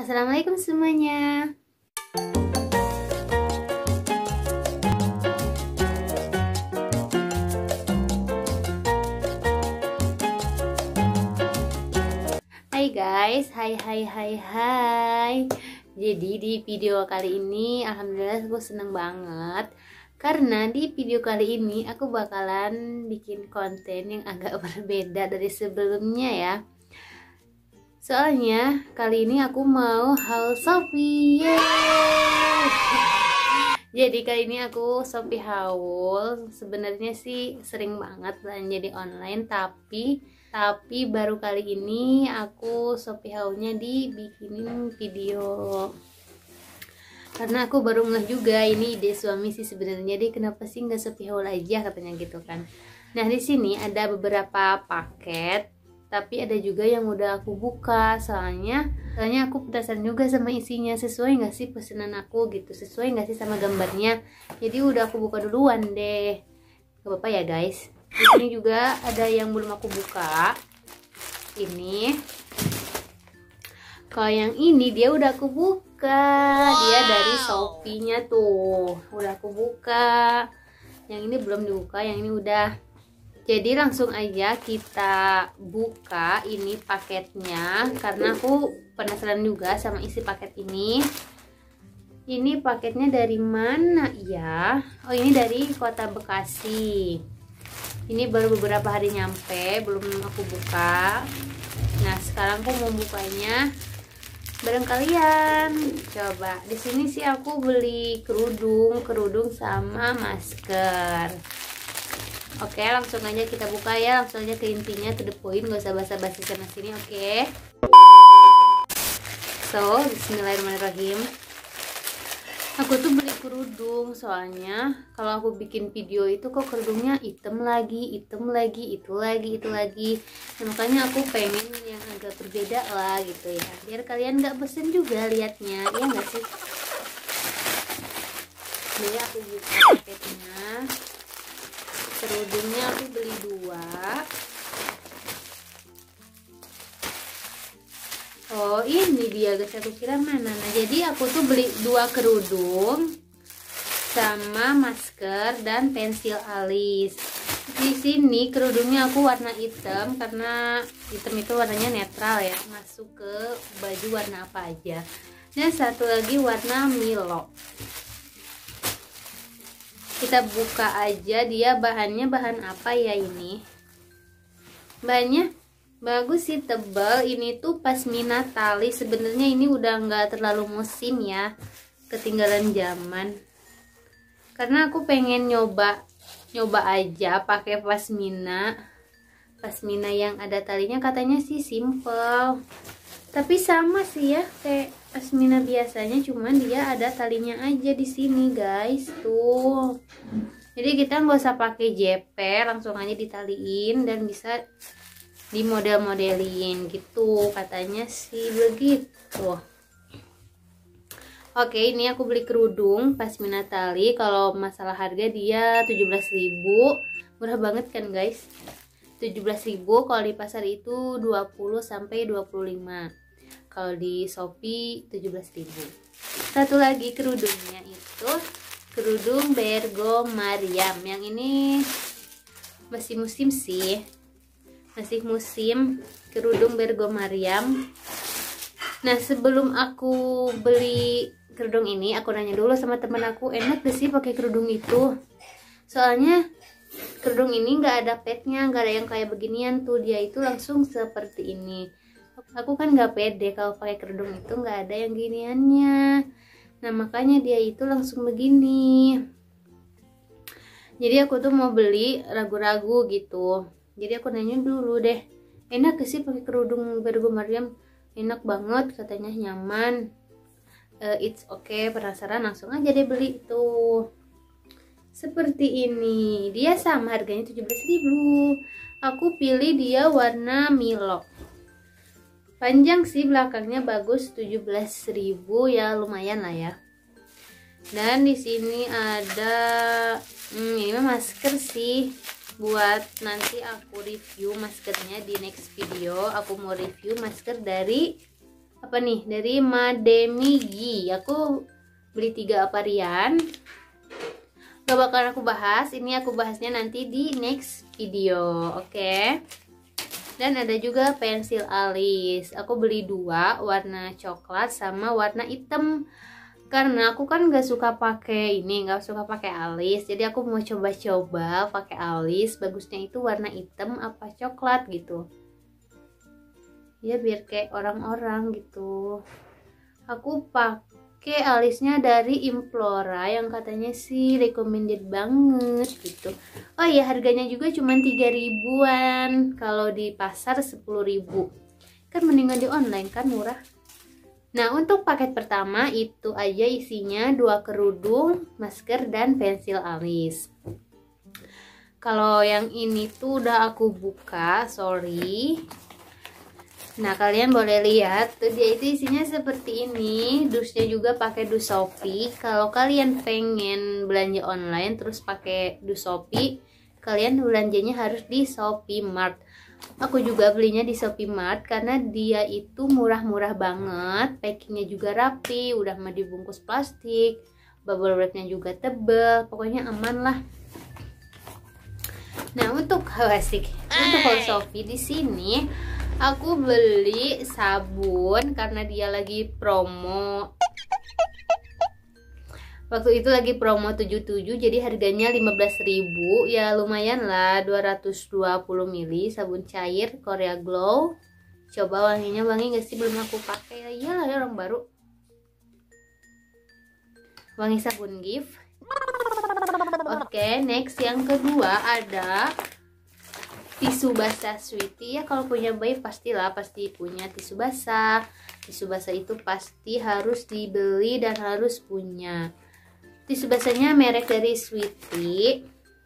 Assalamualaikum semuanya. Hai guys, hai. Jadi di video kali ini alhamdulillah aku seneng banget karena di video kali ini aku bakalan bikin konten yang agak berbeda dari sebelumnya ya. Soalnya kali ini aku mau haul Shopee. Yeay! Jadi kali ini aku Shopee haul. Sebenarnya sih sering banget belanja di online, tapi baru kali ini aku Shopee haulnya dibikinin video. Karena aku baru ngeh juga ini ide suami sih sebenarnya, dia kenapa sih nggak Shopee haul aja katanya gitu kan. Nah di sini ada beberapa paket, tapi ada juga yang udah aku buka. Soalnya aku penasaran juga sama isinya, sesuai nggak sih pesanan aku gitu, sesuai nggak sih sama gambarnya. Jadi udah aku buka duluan deh. Gak apa-apa ya guys. Di sini juga ada yang belum aku buka. Ini. Kalau yang ini dia udah aku buka. Dia dari Shopee-nya tuh. Udah aku buka. Yang ini belum dibuka, yang ini udah. Jadi langsung aja kita buka ini paketnya karena aku penasaran juga sama isi paket ini. Ini paketnya dari mana ya? Oh, ini dari Kota Bekasi. Ini baru beberapa hari nyampe, belum aku buka. Nah, sekarang aku mau bukanya bareng kalian. Coba. Di sini sih aku beli kerudung sama masker. Oke, langsung aja kita buka ya, langsung aja ke intinya, to the point, gak usah basa-basi sana sini. Oke. So, bismillahirrahmanirrahim. Aku tuh beli kerudung, soalnya kalau aku bikin video itu kok kerudungnya hitam lagi, itu lagi. Nah, makanya aku pengen yang agak berbeda lah gitu ya, biar kalian gak bosen juga liatnya, ya gak sih? Jadi aku buka paketnya. Kerudungnya aku beli 2. Oh ini dia guys, aku kira mana. Nah jadi aku tuh beli 2 kerudung sama masker dan pensil alis. Di sini kerudungnya aku warna hitam karena hitam itu warnanya netral ya, masuk ke baju warna apa aja. Dan satu lagi warna Milo. Kita buka aja, dia bahannya bahan apa ya ini? Bahannya bagus sih, tebal. Ini tuh pasmina tali. Sebenarnya ini udah nggak terlalu musim ya, ketinggalan zaman. Karena aku pengen nyoba aja pakai pasmina yang ada talinya. Katanya sih simple, tapi sama sih ya kayak pasmina biasanya, cuman dia ada talinya aja di sini guys tuh. Jadi kita nggak usah pakai JP, langsung aja ditaliin dan bisa dimodel-modelin gitu, katanya sih begitu. Oke, ini aku beli kerudung pasmina tali. Kalau masalah harga dia 17.000, murah banget kan guys. 17.000, kalau di pasar itu 20 sampai 25. Kalau di Shopee 17.000. Satu lagi kerudungnya itu kerudung Bergo Mariam. Yang ini masih musim sih. Masih musim kerudung Bergo Mariam. Nah, sebelum aku beli kerudung ini, aku nanya dulu sama temen aku, enak gak sih pakai kerudung itu? Soalnya kerudung ini nggak ada petnya, nggak ada yang kayak beginian tuh, dia itu langsung seperti ini. Aku kan nggak pede kalau pakai kerudung itu nggak ada yang giniannya. Nah makanya dia itu langsung begini. Jadi aku tuh mau beli, ragu-ragu gitu. Jadi aku nanya dulu deh, enak gak sih pakai kerudung Bergo Mariam? Enak banget katanya, nyaman. It's okay, penasaran langsung aja deh beli tuh. Seperti ini, dia sama harganya 17.000. Aku pilih dia warna Milo. Panjang sih, belakangnya bagus, 17.000 ya, lumayan lah ya. Dan di sini ada ini mah masker sih, buat nanti aku review maskernya di next video. Aku mau review masker dari apa nih, dari Mademigi. Aku beli 3 varian. Gak bakal aku bahas, ini aku bahasnya nanti di next video, oke? Dan ada juga pensil alis. Aku beli 2, warna coklat sama warna hitam. Karena aku kan gak suka pakai ini, gak suka pakai alis. Jadi aku mau coba-coba pakai alis. Bagusnya itu warna hitam apa coklat gitu. Ya biar kayak orang-orang gitu. Aku pakai alisnya dari Implora yang katanya sih recommended banget gitu. Oh iya, harganya juga cuma 3 ribuan. Kalau di pasar 10 ribu. Kan mendingan di online kan, murah. Nah, untuk paket pertama itu aja isinya 2 kerudung, masker, dan pensil alis. Kalau yang ini tuh udah aku buka, sorry. Nah, kalian boleh lihat tuh, dia itu isinya seperti ini. Dusnya juga pakai dus Shopee. Kalau kalian pengen belanja online terus pakai dus Shopee, kalian belanjanya harus di Shopee Mart. Aku juga belinya di Shopee Mart karena dia itu murah-murah banget. Packingnya juga rapi, udah mah dibungkus plastik, bubble wrapnya juga tebel, pokoknya aman lah. Nah, untuk Shopee di sini aku beli sabun karena dia lagi promo. Waktu itu lagi promo 77, jadi harganya 15.000. Ya lumayan lah, 220 ml sabun cair Korea Glow. Coba wanginya, wangi gak sih? Belum aku pakai. Ya iyalah, ya orang baru. Wangi sabun gift. Oke, next yang kedua ada tisu basah Sweety. Ya kalau punya bayi pasti punya tisu basah. Tisu basah itu pasti harus dibeli dan harus punya. Tisu basahnya merek dari Sweety.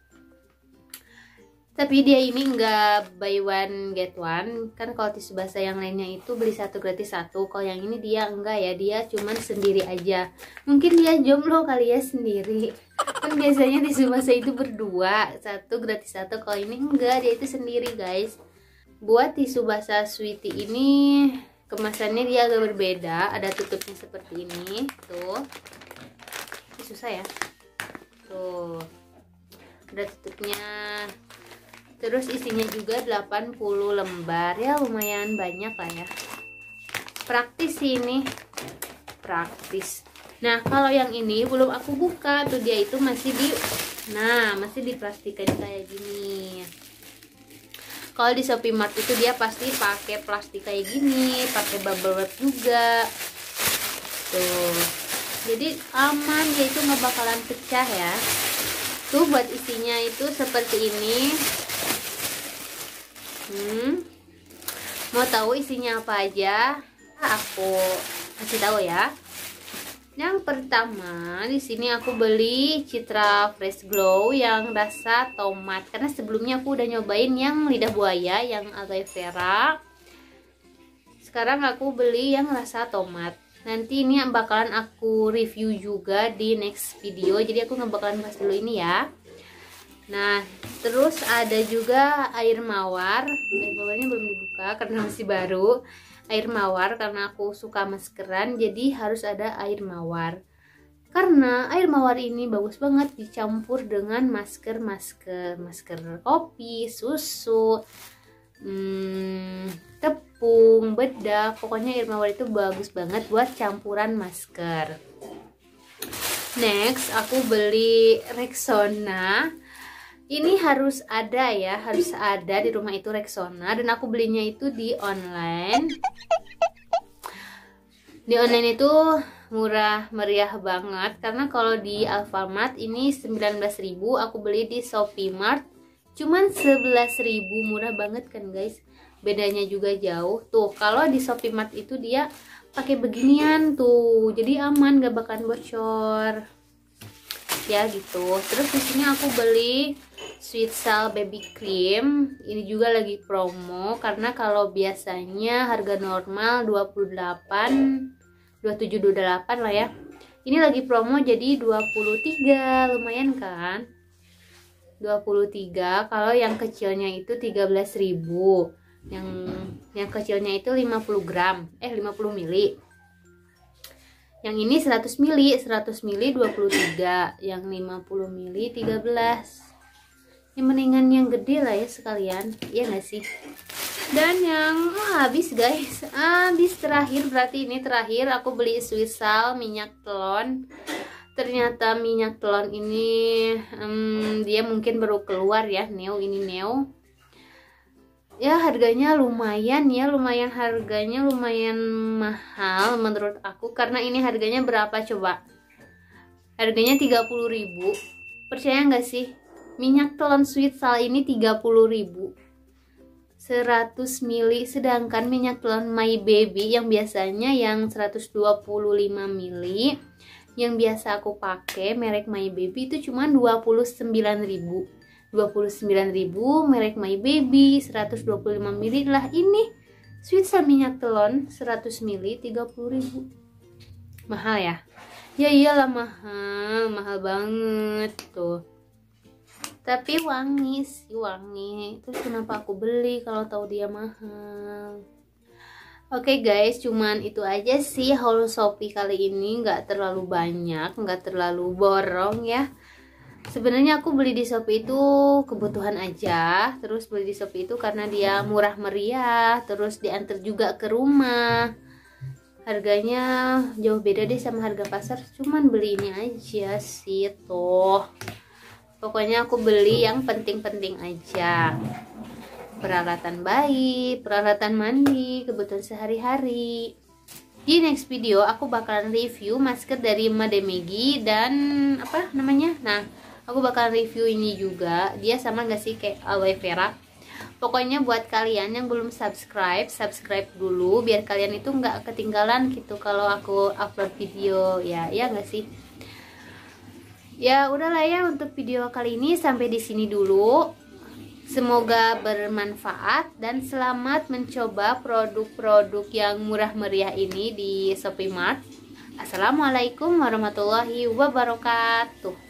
Tapi dia ini enggak buy one get one. Kan kalau tisu basah yang lainnya itu beli 1 gratis 1. Kalau yang ini dia enggak ya, dia cuman sendiri aja. Mungkin dia jomblo kali ya, sendiri. Kan biasanya tisu basah itu berdua, 1 gratis 1. Kalau ini enggak, dia itu sendiri guys. Buat tisu basah Sweety ini kemasannya dia agak berbeda. Ada tutupnya seperti ini. Tuh, susah ya. Tuh, ada tutupnya. Terus isinya juga 80 lembar. Ya lumayan banyak lah ya. Praktis sih ini. Praktis. Nah, kalau yang ini belum aku buka. Tuh dia itu masih diplastikin kayak gini. Kalau di Shopee Mart itu dia pasti pakai plastik kayak gini, pakai bubble wrap juga. Tuh. Jadi aman, dia itu nggak bakalan pecah ya. Tuh buat isinya itu seperti ini. Mau tahu isinya apa aja? Aku kasih tahu ya. Yang pertama, di sini aku beli Citra Fresh Glow yang rasa tomat karena sebelumnya aku udah nyobain yang lidah buaya yang aloe vera. Sekarang aku beli yang rasa tomat. Nanti ini bakalan aku review juga di next video. Jadi aku nggak bakalan bahas dulu ini ya. Nah, terus ada juga air mawar. Air mawarnya belum dibuka karena masih baru. Air mawar karena aku suka maskeran, jadi harus ada air mawar. Karena air mawar ini bagus banget dicampur dengan masker kopi, susu, tepung, bedak. Pokoknya air mawar itu bagus banget buat campuran masker. Next, aku beli Rexona. Ini harus ada ya, harus ada di rumah itu Rexona. Dan aku belinya itu di online. Di online itu murah meriah banget. Karena kalau di Alfamart ini 19.000, aku beli di Shopee Mart cuman 11.000. Murah banget kan guys. Bedanya juga jauh. Tuh, kalau di Shopee Mart itu dia pakai beginian tuh. Jadi aman, gak bakalan bocor. Ya gitu. Terus di sini aku beli Sweet Sal Baby Cream. Ini juga lagi promo karena kalau biasanya harga normal 27 28 lah ya. Ini lagi promo jadi 23, lumayan kan? 23. Kalau yang kecilnya itu 13.000. Yang kecilnya itu 50 gram 50 mili. Yang ini 100 mili 23, yang 50 mili 13. Ya mendingan yang gede lah ya sekalian, iya nggak sih? Dan yang habis guys, habis terakhir, berarti ini terakhir aku beli Swiss Sal minyak telon. Ternyata minyak telon ini dia mungkin baru keluar ya, Neo ini Neo. Ya harganya lumayan ya, harganya lumayan mahal menurut aku, karena ini harganya berapa coba? Harganya 30.000. Percaya nggak sih? Minyak telon Swiss Sal ini 30.000. 100 mili, sedangkan minyak telon My Baby yang biasanya yang 125 mili yang biasa aku pakai merek My Baby itu cuma 29.000. 29.000 merek My Baby 125 mili lah. Ini Swiss Sal minyak telon 100 mili 30.000. Mahal ya? Ya iyalah mahal banget tuh. Tapi wangi sih, wangi. Terus kenapa aku beli kalau tahu dia mahal? Oke guys, cuman itu aja sih haul Shopee kali ini, nggak terlalu banyak, nggak terlalu borong ya. Sebenarnya aku beli di Shopee itu kebutuhan aja, terus beli di Shopee itu karena dia murah meriah, terus diantar juga ke rumah. Harganya jauh beda deh sama harga pasar, cuman beli ini aja sih tuh. Pokoknya aku beli yang penting-penting aja. Peralatan bayi, peralatan mandi, kebutuhan sehari-hari. Di next video aku bakalan review masker dari Mademegi dan apa namanya? Nah, aku bakal review ini juga. Dia sama gak sih kayak aloe vera? Pokoknya buat kalian yang belum subscribe dulu biar kalian itu nggak ketinggalan gitu kalau aku upload video ya nggak sih? Ya udahlah ya, untuk video kali ini sampai di sini dulu. Semoga bermanfaat dan selamat mencoba produk-produk yang murah meriah ini di Shopee Mart. Assalamualaikum warahmatullahi wabarakatuh.